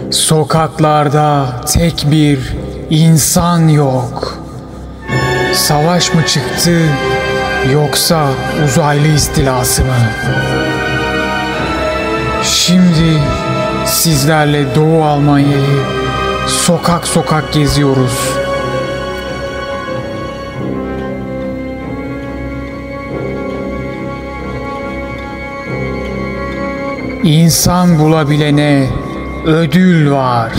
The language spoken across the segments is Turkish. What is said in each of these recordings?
Sokaklarda tek bir insan yok. Savaş mı çıktı yoksa uzaylı istilası mı? Şimdi sizlerle Doğu Almanya'yı sokak sokak geziyoruz. İnsan bulabilene ödül var.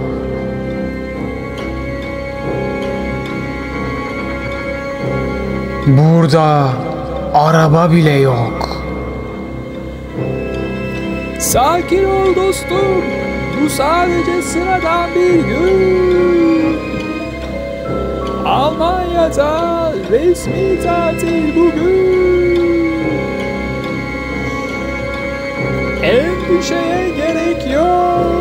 Burada araba bile yok. Sakin ol dostum. Bu sadece sıradan bir gün. Almanya'da resmi tatil bugün. Endişeye gerek yok.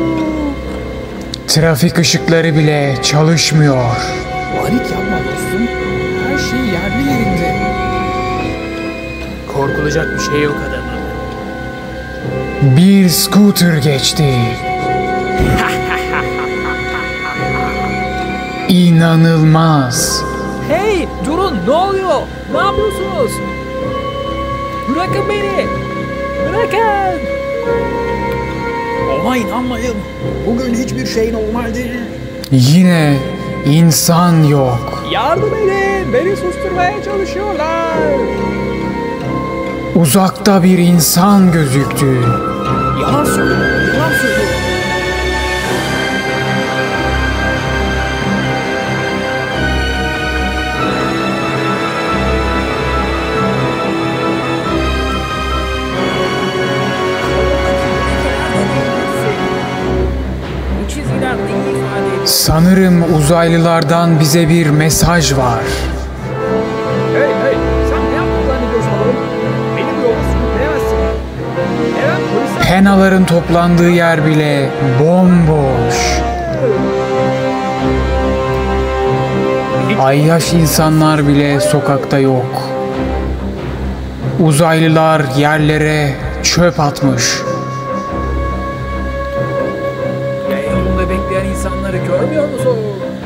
Trafik ışıkları bile çalışmıyor. Panik yapma dostum. Her şey yerli yerinde. Korkulacak bir şey yok adamım. Bir scooter geçti. İnanılmaz. Hey durun, ne oluyor? Ne yapıyorsunuz? Bırakın beni. Bırakın. Ona inanmayın. Bugün hiçbir şey normal değil. Yine insan yok. Yardım edin. Beni susturmaya çalışıyorlar. Uzakta bir insan gözüktü. Yalan söylüyor. Yalan söylüyor. Sanırım uzaylılardan bize bir mesaj var. Hey sen ne yaptın zannediyorsun oğlum? Benim yolda sürükleyemezsin. Hemen polise... Penaların toplandığı yer bile bomboş. Ayyaş insanlar bile sokakta yok. Uzaylılar yerlere çöp atmış. Yolunda bekleyen insanları görmüyor musun?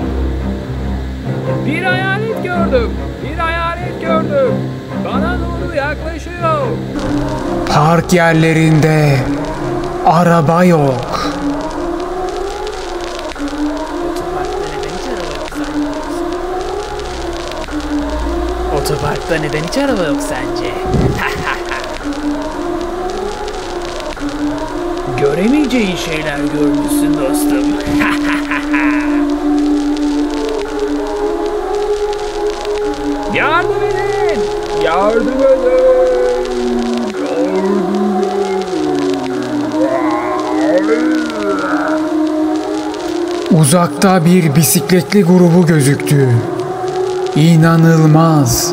Bir hayalet gördüm. Bir hayalet gördüm. Bana doğru yaklaşıyor. Park yerlerinde araba yok. Otoparkta neden hiç araba yok sence? Göremeyeceğin şeyler görmüşsün dostum. Yardım edin. Yardım edin. Uzakta bir bisikletli grubu gözüktü. İnanılmaz.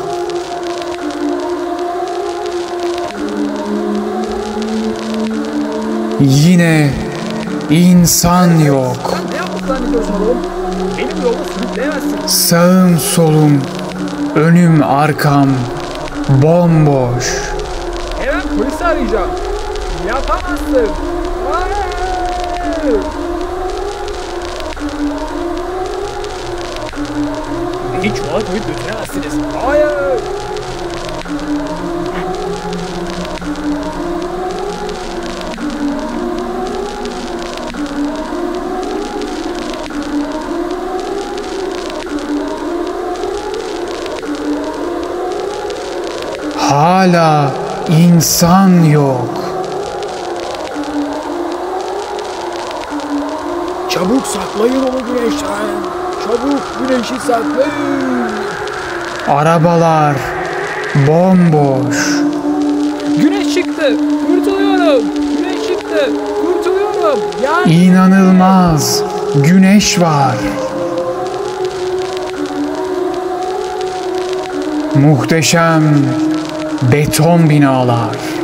Yine insan yok. Sen ne yaptın zannediyorsun oğlum? Benim yolda sürükleyemezsin. Sağım solum, önüm arkam bomboş. Hemen polisi arayacağım. Yapamazsın. Hayır. Hiç çuvala koyup götüremezsiniz. Hayır. Hala insan yok. Çabuk saklayın onu güneşten. Çabuk güneşi saklayın. Arabalar bomboş. Güneş çıktı. Kurtuluyorum. Güneş çıktı. Kurtuluyorum. Yani... İnanılmaz. Güneş var. Muhteşem beton binalar.